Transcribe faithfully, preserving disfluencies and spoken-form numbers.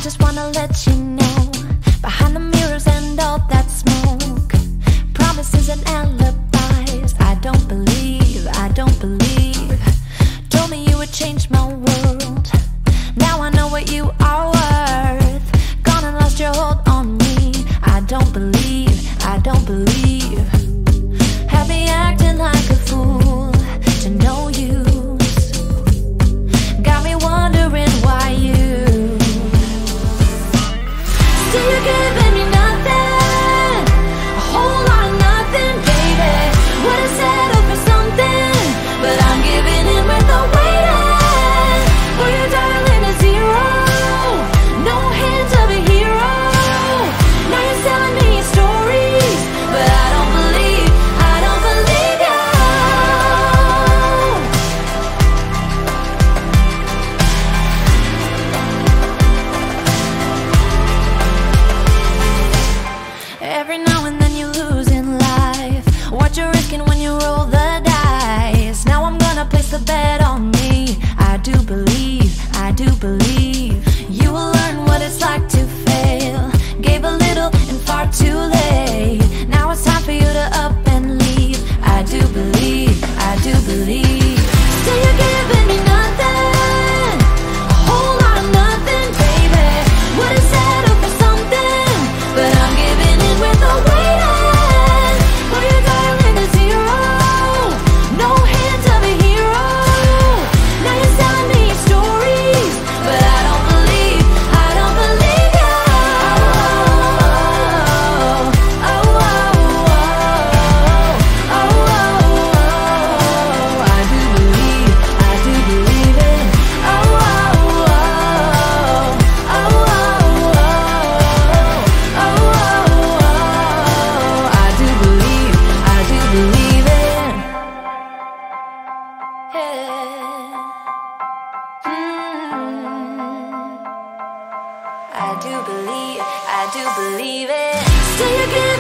just wanna let you know, behind the mirrors and all that smoke, promises and alibis, I don't believe, I don't believe. Told me you would change my world, now I know what you are worth. Gone and lost your hold on me, I don't believe, I don't believe. Have me acting like a fool, to no use. Got me wondering why you still you're giving me nothing, a whole lot of nothing, baby. Would've settled for something, but I'm giving in with the waiting. For your darling is zero, no hint of a hero. Now you're selling me your stories, but I don't believe, I don't believe you. Every now and then you lose in life, what you're risking when you roll the dice. Now I'm gonna place the bet on me. I do believe, I do believe. You will learn what it's like to fail. Gave a little and far too late. Now it's time for you to up and leave. I do believe, I do believe. Still you're giving me nothing, a whole lot of nothing, baby. Would've settled for something, but I'm giving in with the waiting. For your darling is zero, no hint of a hero. Now you're selling me your stories, but I don't believe, I don't believe you. Oh, oh, oh, oh, oh, I do believe, I do believe it. Oh, oh, oh, oh, oh, oh, oh, I do believe, I do believe it. Yeah. Mm. I do believe, I do believe it. Still you're good.